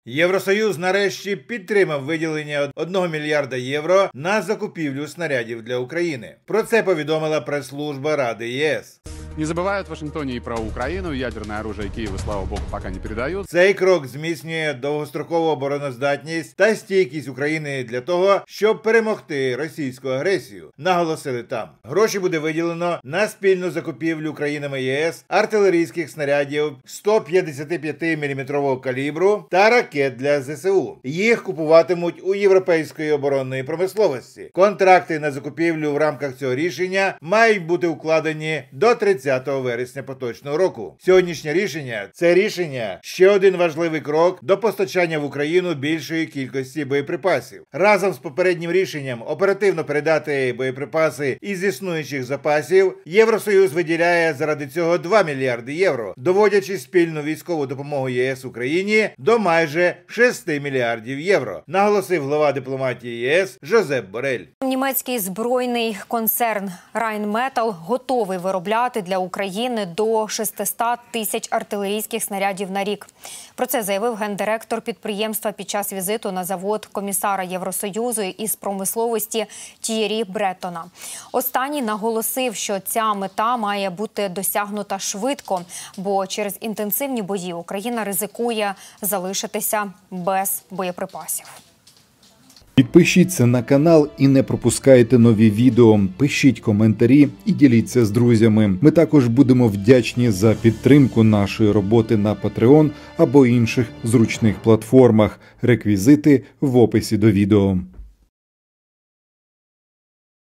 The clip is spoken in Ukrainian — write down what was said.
Євросоюз нарешті підтримав виділення 1 мільярда євро на закупівлю снарядів для України. Про це повідомила прес-служба Ради ЄС. Не забывают в Вашингтоне и про Украину. Ядерное оружие Киеву, слава богу, пока не передают. Цей крок зміцнює довгострокову обороноздатність та стійкість України для того, щоб перемогти російську агресію, наголосили там. Гроші буде виділено на спільну закупівлю країнами ЄС артилерійських снарядів 155-мм калібру та ракет для ЗСУ. Їх купуватимуть у європейської оборонної промисловості. Контракти на закупівлю в рамках цього рішення мають бути укладені до 30 вересня поточного року. Сьогоднішнє рішення – це рішення ще один важливий крок до постачання в Україну більшої кількості боєприпасів. Разом з попереднім рішенням оперативно передати боєприпаси із існуючих запасів, Євросоюз виділяє заради цього 2 мільярди євро, доводячи спільну військову допомогу ЄС Україні до майже 6 мільярдів євро, наголосив глава дипломатії ЄС Жозеп Борель. Німецький збройний концерн Rheinmetall готовий виробляти для України до 600 тисяч артилерійських снарядів на рік. Про це заявив гендиректор підприємства під час візиту на завод комісара Євросоюзу із промисловості Т'єрі Бретона. Останній наголосив, що ця мета має бути досягнута швидко, бо через інтенсивні бої Україна ризикує залишитися без боєприпасів. Підпишіться на канал і не пропускайте нові відео, пишіть коментарі і діліться з друзями. Ми також будемо вдячні за підтримку нашої роботи на Patreon або інших зручних платформах. Реквізити в описі до відео.